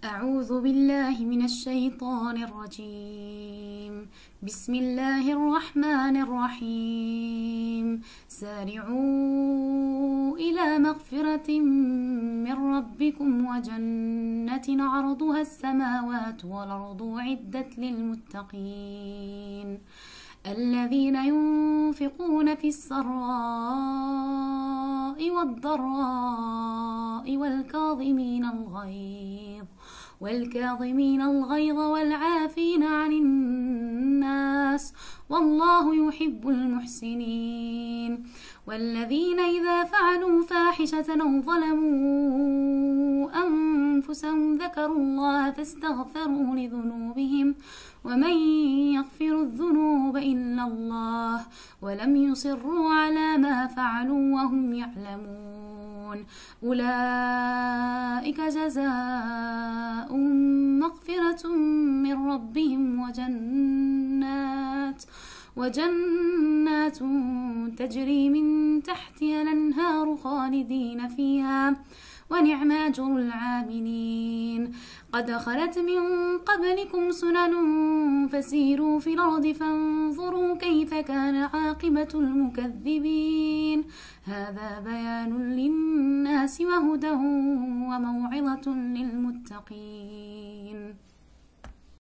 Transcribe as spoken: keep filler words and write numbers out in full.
أعوذ بالله من الشيطان الرجيم. بسم الله الرحمن الرحيم. سارعوا إلى مغفرة من ربكم وجنة عرضها السماوات والأرض أعدت للمتقين الذين ينفقون في السراء والضراء والكاظمين الغيظ والكاظمين الغيظ والعافين عن الناس والله يحب المحسنين والذين إذا فعلوا فاحشة أو ظلموا أنفسهم ذكروا الله فاستغفروا لذنوبهم ومن يغفر الذنوب إلا الله ولم يصروا على ما فعلوا وهم يعلمون أولئك جزاؤهم مغفرة من ربهم وجنات وجنات تجري من تحتها الأنهار خالدين فيها ونعم أجر العاملين. قد خلت من قبلكم سنن فسيروا في الأرض فانظروا كيف كان عاقبة المكذبين. هذا بيان للناس وهدى وموعظة للمتقين.